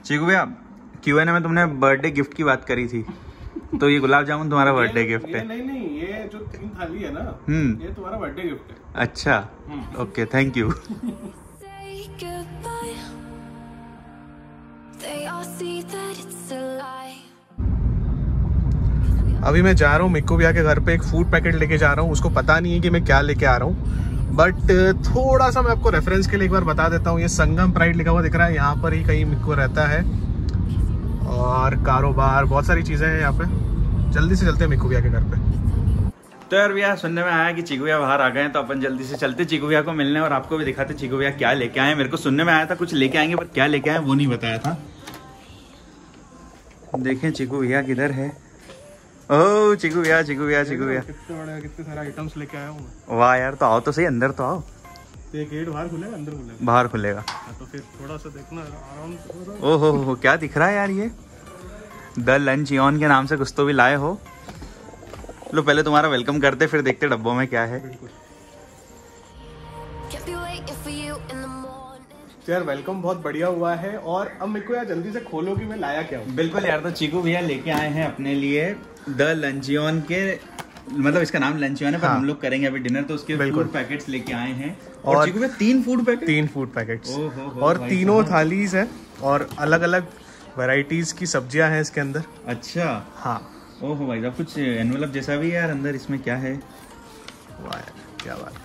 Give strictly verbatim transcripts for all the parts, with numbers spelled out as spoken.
चीकू भैया, Q N A में तुमने बर्थडे गिफ्ट की बात करी थी, तो ये गुलाब जामुन तुम्हारा बर्थडे गिफ्ट है? नहीं नहीं, ये जो तीन थाली है ना, हम्म, ये तुम्हारा बर्थडे गिफ्ट है। अच्छा, ओके, थैंक यू। अभी मैं जा रहा हूँ मिक्कू भैया के घर पे, एक फूड पैकेट लेके जा रहा हूँ। उसको पता नहीं है कि मैं क्या लेके आ रहा हूँ, बट थोड़ा सा मैं आपको रेफरेंस के लिए एक बार बता देता हूँ। ये संगम प्राइड लिखा हुआ दिख रहा है, यहाँ पर ही कहीं मिक्कू रहता है, और कारोबार बहुत सारी चीजें हैं यहाँ पे। जल्दी से चलते हैं मिक्कू भैया के घर पे। तो यार भैया, सुनने में आया कि चीकू भैया बाहर आ गए हैं, तो अपन जल्दी से चलते चीकू भैया को मिलने और आपको भी दिखाते चीकू भैया क्या लेके आए। मेरे को सुनने में आया था कुछ लेके आएंगे, पर क्या लेके आए वो नहीं बताया था। देखें चीकू भैया किधर है। ओह चीकू भैया, चीकू भैया, चीकू भैया, कितने बड़े कितने सारे आइटम्स लेके आया हूँ। वाह यार, तो आओ तो सही, अंदर तो आओ। तो ये गेट बाहर खुलेगा, अंदर खुलेगा? बाहर खुलेगा। तो फिर थोड़ा सा देखना आराम से। ओहो हो, क्या दिख रहा है यार, ये द लंचियन के नाम से कुछ तो भी लाए हो। लो पहले तुम्हारा वेलकम करते, फिर देखते डब्बों में क्या है। तो यार वेलकम बहुत बढ़िया हुआ है, और अब मेरे को यार जल्दी से खोलो कि मैं लाया क्या हूँ। बिल्कुल यार, तो चीकू भैया लेके आए हैं अपने लिए द लंचियन के, मतलब इसका नाम लंचियन है, पर हाँ। हम लोग करेंगे अभी डिनर, तो उसके फूड पैकेट्स लेके आए हैं। और, और चीकू भैया तीन फूड पैकेट तीन फूड पैकेट्स ओ हो हो, और भाई तीनों साहब। थालीज है, और अलग अलग वैरायटीज की सब्जियां हैं इसके अंदर। अच्छा, हाँ। ओहो भाई साहब, कुछ एनवेलप जैसा भी है यार अंदर। इसमें क्या है? वाह यार, क्या बात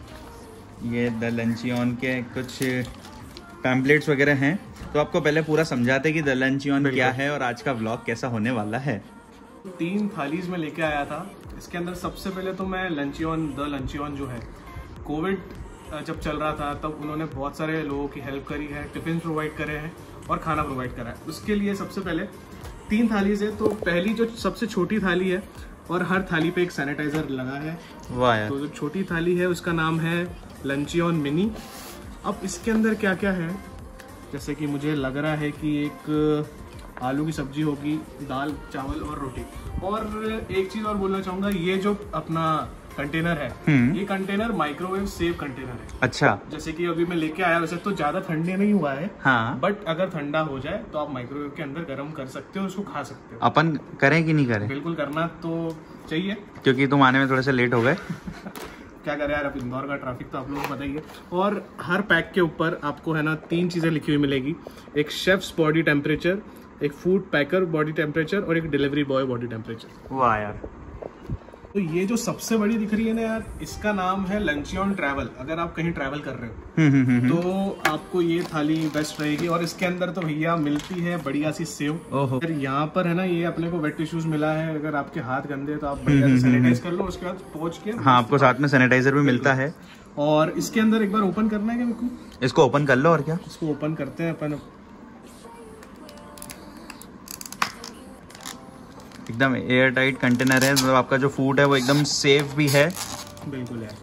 है। ये द लंचियन के कुछ पैम्पलेट्स वगैरह हैं, तो आपको पहले पूरा समझाते कि द लंचियन क्या है और आज का व्लॉग कैसा होने वाला है। तीन थालीज में लेके आया था। इसके अंदर सबसे पहले तो मैं लंचियन, द लंचियन जो है, कोविड जब चल रहा था तब उन्होंने बहुत सारे लोगों की हेल्प करी है, टिफिन प्रोवाइड करे हैं और खाना प्रोवाइड करा है। उसके लिए सबसे पहले तीन थालीज है। तो पहली जो सबसे छोटी थाली है, और हर थाली पे एक सैनिटाइजर लगा है। वाह यार। तो जो छोटी थाली है उसका नाम है लंचियन मिनी। अब इसके अंदर क्या क्या है, जैसे कि मुझे लग रहा है कि एक आलू की सब्जी होगी, दाल चावल और रोटी। और एक चीज और बोलना चाहूंगा, ये जो अपना कंटेनर है, ये कंटेनर माइक्रोवेव सेफ कंटेनर है। अच्छा, जैसे कि अभी मैं लेके आया, वैसे तो ज्यादा ठंडे नहीं हुआ है, हाँ, बट अगर ठंडा हो जाए तो आप माइक्रोवेव के अंदर गर्म कर सकते हो, उसको खा सकते हो। अपन करें कि नहीं करें? बिल्कुल करना तो चाहिए, क्योंकि तुम आने में थोड़े से लेट हो गए। क्या करें यार, अब इंदौर का ट्रैफिक तो आप लोगों को पता ही है। और हर पैक के ऊपर आपको है ना तीन चीजें लिखी हुई मिलेगी, एक शेफ्स बॉडी टेम्परेचर, एक फूड पैकर बॉडी टेम्परेचर और एक डिलीवरी बॉय बॉडी टेम्परेचर। वाह यार। तो ये जो सबसे बड़ी दिख रही है ना यार, इसका नाम है लंचियन ट्रैवल। अगर आप कहीं ट्रैवल कर रहे हो तो आपको ये थाली बेस्ट रहेगी। और इसके अंदर तो भैया मिलती है बढ़िया सी सेव। फिर यहाँ पर है ना, ये अपने को वेट टिश्यूज मिला है, अगर आपके हाथ गंदे तो आप बढ़िया से सैनिटाइज कर लो, उसके बाद पोंछ के। हाँ, आपको साथ में सैनिटाइजर भी मिलता है। और इसके अंदर एक बार ओपन करना है क्या मेरे को? इसको ओपन कर लो। और क्या, इसको ओपन करते हैं अपन। एकदम एयर टाइट कंटेनर है, मतलब आपका जो फूड है वो एकदम सेफ भी है। बिल्कुल है।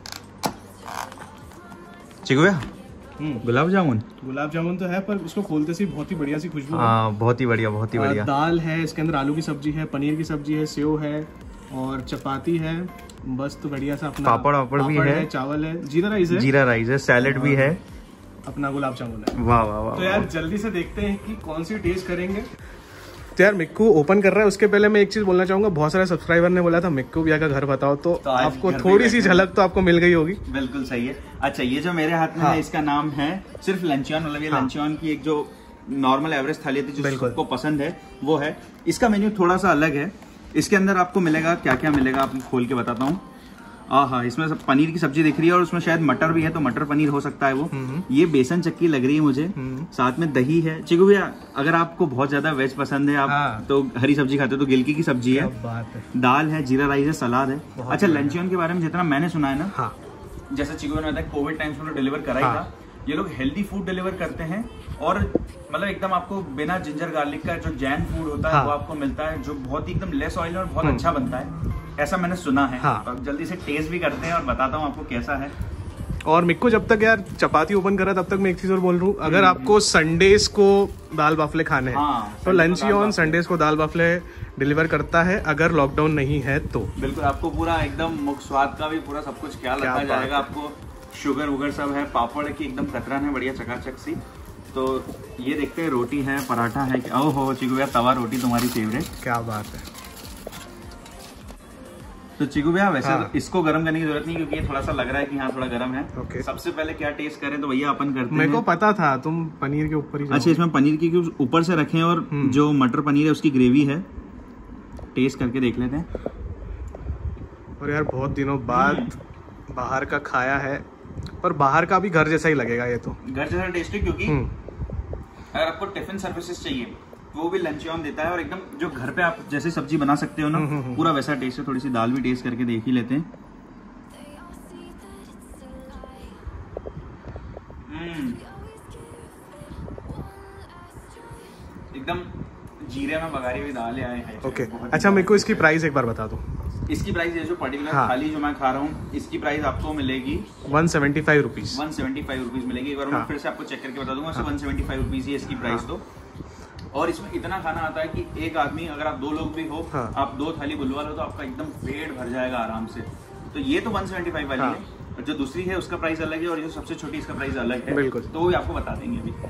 चीकू भैया, गुलाब जामुन गुलाब जामुन तो है, पर इसको खोलते से बहुत ही बढ़िया सी खुशबू। हाँ, बहुत ही बढ़िया, बहुत ही बढ़िया। दाल है, इसके अंदर आलू की सब्जी है, पनीर की सब्जी है, सेव है और चपाती है। बस तो बढ़िया सा अपना पापड़ वापड़ भी है, चावल है, जीरा राइस है, जीरा राइस है, सैलेड भी है, अपना गुलाब जामुन है। वाह वाह वाह। तो यार जल्दी से देखते हैं कि कौन सी टेस्ट करेंगे। तो यार मिक्कू ओपन कर रहा है, उसके पहले मैं एक चीज बोलना चाहूंगा। बहुत सारे सब्सक्राइबर ने बोला था मिक्कू भैया का घर बताओ, तो, तो आपको थोड़ी सी झलक तो आपको मिल गई होगी। बिल्कुल सही है। अच्छा, ये जो मेरे हाथ में हाँ। है, इसका नाम है सिर्फ लंचियन, मतलब ये हाँ। लंचियन की एक जो नॉर्मल एवरेज थाली थी जो सबको पसंद है वो है। इसका मेन्यू थोड़ा सा अलग है। इसके अंदर आपको मिलेगा क्या क्या मिलेगा, आपको खोल के बताता हूँ। हाँ हाँ, इसमें सब पनीर की सब्जी दिख रही है, और उसमें शायद मटर भी है, तो मटर पनीर हो सकता है वो। ये बेसन चक्की लग रही है मुझे, साथ में दही है। चीकू भैया, अगर आपको बहुत ज्यादा वेज पसंद है, आप हाँ। तो हरी सब्जी खाते हो, तो गिलकी की सब्जी है, बात है, दाल है, जीरा राइस है, सलाद है। अच्छा, लंचियन के बारे में जितना मैंने सुना है ना, हाँ। जैसे चीकू भैया ने बताया कोविड टाइम्स में डिलीवर करा ही था। ये लोग हेल्दी फूड डिलीवर करते हैं, और मतलब एकदम आपको बिना जिंजर गार्लिक का जो जैन फूड होता है हाँ। वो आपको मिलता है, जो बहुत ही एकदम लेस ऑयल और बहुत अच्छा बनता है, ऐसा मैंने सुना है। हाँ। तो अब जल्दी से टेस्ट भी करते हैं और बताता हूँ आपको कैसा है। और मिक्को जब तक यार चपाती ओपन कर रहा है, तब तक मैं एक चीज और बोल रहा हूँ, अगर आपको संडेज को दाल बाफले खाने हैं हाँ, तो लंचियन संडेज को दाल बाफले डिलीवर करता है, अगर लॉकडाउन नहीं है तो। बिल्कुल, आपको पूरा एकदम मुख्य स्वाद का भी पूरा सब कुछ ख्याल रखा जाएगा। आपको शुगर वुगर सब है, पापड़ की एकदम कतरन है, बढ़िया चकाचक सी। तो ये देखते हैं रोटी है, पराठा है। ओह हो चिकू भैया, तवा रोटी तुम्हारी फेवरेट। क्या बात है। तो चिकू भैया वैसे हाँ। तो इसको गर्म करने की जरूरत नहीं, क्योंकि ये थोड़ा सा लग रहा है कि हाँ थोड़ा गर्म है। ओके। सबसे पहले क्या टेस्ट करें तो भैया अपन करते हैं। मेरे को पता था तुम पनीर के ऊपर ही। अच्छा, इसमें पनीर की ऊपर से रखें और जो मटर पनीर है उसकी ग्रेवी है, टेस्ट करके देख लेते हैं। और यार बहुत दिनों बाद बाहर का खाया है, पर बाहर का भी घर जैसा ही लगेगा ये तो। घर जैसा टेस्ट है, क्योंकि अगर आपको टिफिन सर्विसेज चाहिए वो भी लंचियन देता है, और एकदम जो घर पे आप जैसे सब्जी बना सकते हो ना, पूरा वैसा टेस्ट है। थोड़ी सी दाल भी टेस्ट करके देख ही लेते हैं। एकदम जीरे में बघारी हुई दाल आए हैं। ओके। अच्छा, मेरे को इसकी प्राइस एक बार बता दो। इसकी प्राइस ये जो पर्टिकुलर हाँ। थाली जो मैं खा रहा हूँ, इसकी प्राइस आपको मिलेगी one seventy five rupees. One seventy five rupees मिलेगी। एक बार मैं हाँ। फिर से आपको चेक करके बता दूंगा। वन सेवेंटी फाइव रुपीज ही इसकी प्राइस। तो और इसमें इतना खाना आता है कि एक आदमी, अगर आप दो लोग भी हो, हाँ। आप दो थाली बुलवा लो तो आपका एकदम पेट भर जाएगा आराम से। तो ये तो वन सेवेंटी फाइव वाली हाँ। है, और जो दूसरी है उसका प्राइस अलग है, और जो सबसे छोटी इसका प्राइस अलग है। बिल्कुल। तो वो आपको बता देंगे अभी।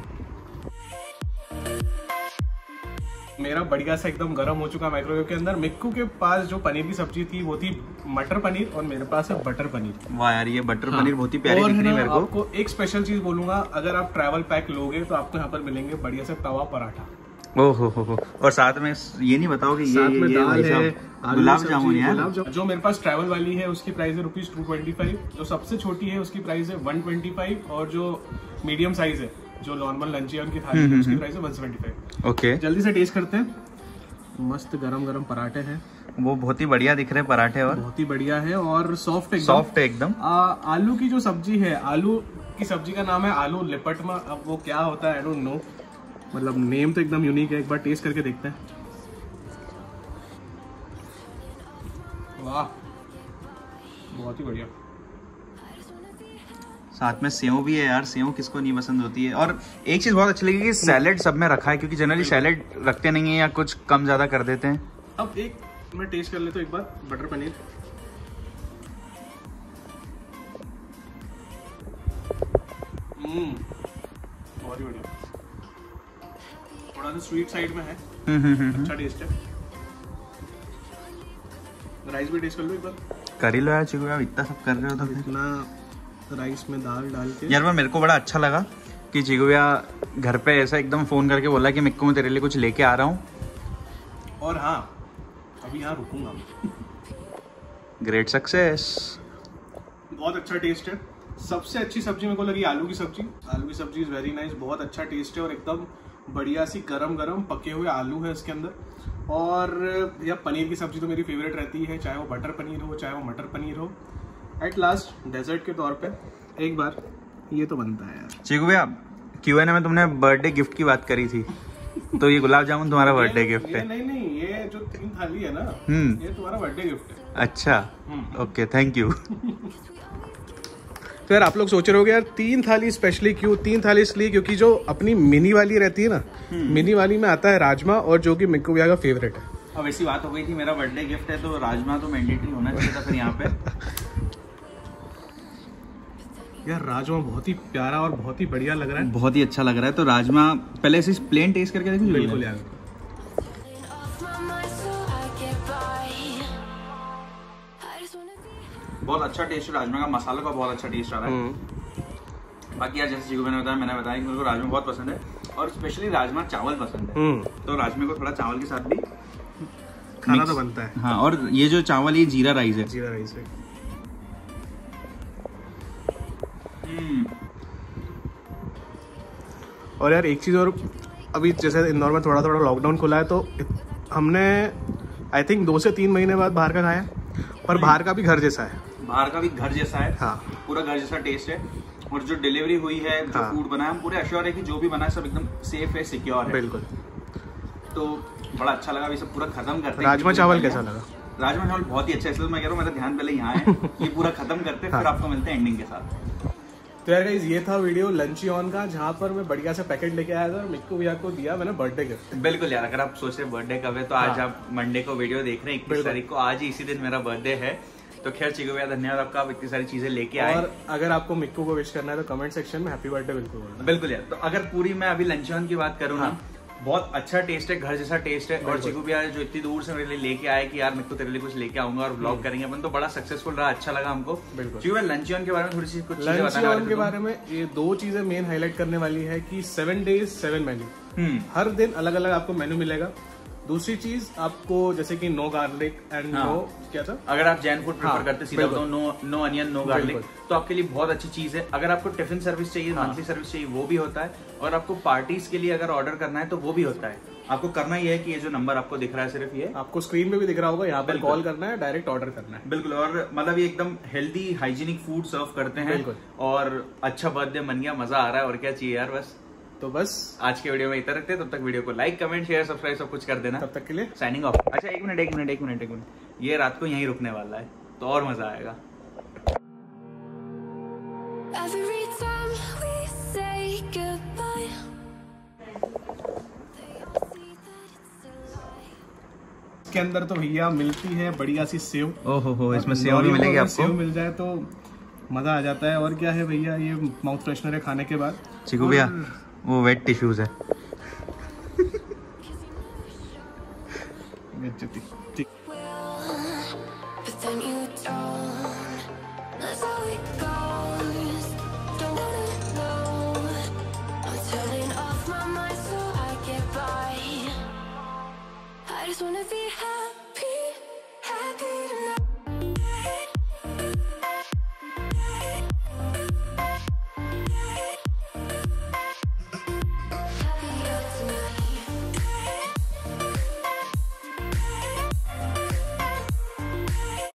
मेरा बढ़िया सा एकदम गर्म हो चुका माइक्रोवेव के अंदर। मिक्कू के पास जो पनीर की सब्जी थी वो थी मटर पनीर, और मेरे पास है बटर पनीर। वाह यार, ये बटर हाँ। पनीर बहुत ही प्यारी दिख रही है मेरे को। आपको एक स्पेशल चीज बोलूंगा, अगर आप ट्रैवल पैक लोगे तो आपको यहाँ पर मिलेंगे बढ़िया से तवा पराठा। ओ हो हो हो। और साथ में ये नहीं बताओगे ये साथ में ये दाल है, गुलाब जामुन यार। गुलाब जामुन। जो मेरे पास ट्रैवल वाली है उसकी प्राइस है रुपीज टू ट्वेंटी फाइव। जो सबसे छोटी है उसकी प्राइस है वन ट्वेंटी फाइव, और जो मीडियम साइज है, जो नॉर्मल लंचियन की थाली है, उसकी प्राइस है वन सेवेंटी फाइव। ओके, जल्दी से टेस्ट करते हैं। मस्त गरम गरम पराठे हैं, वो बहुत ही बढ़िया दिख रहे हैं पराठे, और बहुत ही बढ़िया है और सॉफ्ट एकदम। सॉफ्ट है एकदम। आ, आलू की जो सब्जी है, आलू की सब्जी का नाम है आलू लिपटमा। अब वो क्या होता है आई डोंट नो, मतलब नेम तो एकदम यूनिक है। एक बार टेस्ट करके देखते हैं। वाह, बहुत ही बढ़िया। साथ में सेव भी है यार, सेव किसको नहीं पसंद होती है। और एक चीज बहुत अच्छी लगी कि सैलेड सब में रखा है, क्योंकि जनरली सैलेड रखते नहीं है या कुछ कम ज्यादा कर देते हैं। अब एक मैं टेस्ट कर लेता हूँ एक बार बटर पनीर। हम्म, बहुत ही बढ़िया। थोड़ा सा स्वीट साइड में है, अच्छा टेस्ट है। राइस भी टेस्ट कर लो एक बार। कर ही लो यार चिकू, इतना सब कर रहे हो तो फिर। इतना राइस में दाल डाल के यार मैं मेरे को बड़ा अच्छा लगा कि चिकू भैया घर पे ऐसा एकदम फोन करके बोला कि मिक्कू मैं तेरे लिए कुछ लेके आ रहा हूँ। और हाँ, अभी यहाँ रुकूंगा। Great success. बहुत अच्छा टेस्ट है। सबसे अच्छी सब्जी मेरे को लगी आलू की सब्जी। आलू की सब्जी इज वेरी नाइस, बहुत अच्छा टेस्ट है, और एकदम बढ़िया सी गरम गरम पके हुए आलू है इसके अंदर। और या पनीर की सब्जी तो मेरी फेवरेट रहती है, चाहे वो बटर पनीर हो चाहे वो मटर पनीर हो। एट लास्ट डेजर्ट के तौर पे एक बार ये तो बनता है यार। चिकू भैया, क्यू एन ए में तुमने बर्थडे गिफ्ट की बात करी थी, तो ये गुलाब जामुन तुम्हारा बर्थडे गिफ्ट है। नहीं नहीं, ये जो तीन थाली है ना, हम्म, ये तुम्हारा बर्थडे गिफ्ट है। अच्छा, ओके, थैंक यू। तो यार आप लोग सोच रहे होगे यार तीन थाली स्पेशली क्यों? तीन थाली इसलिए क्योंकि जो अपनी मिनी वाली रहती है ना, मिनी वाली में आता है राजमा, और जो कि मिक्कू भैया का फेवरेट है। अब ऐसी बात हो गई थी, मेरा बर्थडे गिफ्ट है तो राजमा तो मैंडेटरी होना चाहिए था फिर यहाँ पे। यार राजमा बहुत ही प्यारा और बहुत ही बढ़िया लग रहा है। बहुत ही अच्छा लग रहा है। तो राजमा पहले ऐसे प्लेन टेस्ट करके देखो। बिल्कुल यार, बहुत अच्छा टेस्ट है राजमा का, मसालों का बहुत अच्छा टेस्ट आ रहा है। बाकी यार जैसे चिकू मैंने बताया मैंने बताया कि मेरे को राजमा बहुत पसंद है, और स्पेशली राजमा चावल पसंद है। तो राजमे को थोड़ा चावल के साथ भी खाना तो बनता है। हाँ, और ये जो चावल ये जीरा राइस है। जीरा राइस है। और यार एक चीज़ और, अभी जैसे इंदौर में थोड़ा थोड़ा लॉकडाउन खुला है, तो हमने आई थिंक दो से तीन महीने बाद बाहर का खाया, पर बाहर का भी घर जैसा है। बाहर का भी घर जैसा है। हाँ, पूरा घर जैसा टेस्ट है। और जो डिलीवरी हुई है, जो हाँ। फूड बना है, हम पूरे अश्योर है कि जो भी बना है सब एकदम सेफ है, सिक्योर है। बिल्कुल। तो बड़ा अच्छा लगा। अभी सब पूरा खत्म करते हैं। राजमा चावल कैसा लगा? राजमा चावल बहुत ही अच्छा है, इसलिए मैं कह रहा हूँ मेरा ध्यान पहले यहाँ है। ये पूरा खत्म करते हैं, फिर आपको मिलते हैं एंडिंग के साथ। तो यार गाइस, ये था वीडियो लंचियन का, जहाँ पर मैं बढ़िया सा पैकेट लेके आया था और मिक्कू भैया को दिया मैंने बर्थडे गिफ्ट। बिल्कुल यार, अगर आप सोच रहे बर्थडे कब है तो आज आप मंडे को वीडियो देख रहे हैं, इक्कीस तारीख को, आज ही इसी दिन मेरा बर्थडे है। तो खैर चिकू भैया धन्यवाद आपका, आप इतनी सारी चीजें लेके आए। और अगर आपको मिक्कू को विश करना है तो कमेंट सेक्शन में हैप्पी बर्थडे बिल्कुल बोलना। बिल्कुल यार। तो अगर पूरी मैं अभी लंचन की बात करूँ ना, बहुत अच्छा टेस्ट है, घर जैसा टेस्ट है। और चिकू भैया जो इतनी दूर से मेरे लिए लेके आए कि यार मैं तो तेरे लिए कुछ लेके आऊंगा और व्लॉग करेंगे अपन, तो बड़ा सक्सेसफुल रहा, अच्छा लगा हमको। बिल्कुल। चिकू भैया लंचन के बारे में थोड़ी सी कुछ चीजें लंचन के बारे में ये दो चीजें मेन हाईलाइट करने वाली है कि सेवन डेज सेवन मेन्यू, हर दिन अलग अलग आपको मेन्यू मिलेगा। दूसरी चीज आपको जैसे कि नो गार्लिक एंड नो क्या था, अगर आप जैन फूड प्रेफर करते सीधा तो no no onion no garlic, तो आपके लिए बहुत अच्छी चीज है। अगर आपको टिफिन सर्विस चाहिए, मंथली सर्विस चाहिए, वो भी होता है। और आपको पार्टीज के लिए अगर ऑर्डर करना है तो वो भी होता है। आपको करना ही है कि ये जो नंबर आपको दिख रहा है, सिर्फ ये आपको स्क्रीन पे भी दिख रहा होगा, यहाँ पर कॉल करना है, डायरेक्ट ऑर्डर करना है। बिल्कुल। और मतलब ये एकदम हेल्दी हाइजीनिक फूड सर्व करते हैं। और अच्छा बर्थडे मन गया, मजा आ रहा है, और क्या चाहिए यार। बस तो बस आज के वीडियो में इतना रखते हैं। तब तक वीडियो को लाइक कमेंट शेयर सब्सक्राइब सब कुछ कर देना। तब तक के लिए साइनिंग ऑफ। अच्छा एक मिनट एक मिनट एक मिनट एक मिनट ये रात को यहीं रुकने वाला है, तो और मजा आएगा। इसके अंदर तो भैया मिलती है बढ़िया सी सेव। ओहो हो, इसमें सेव भी मिलेगी आपको। सेव मिल जाए तो मजा आ जाता है। और क्या है भैया, ये माउथ फ्रेशनर है खाने के बाद। चिकू भैया वो वेट टिश्यूज है।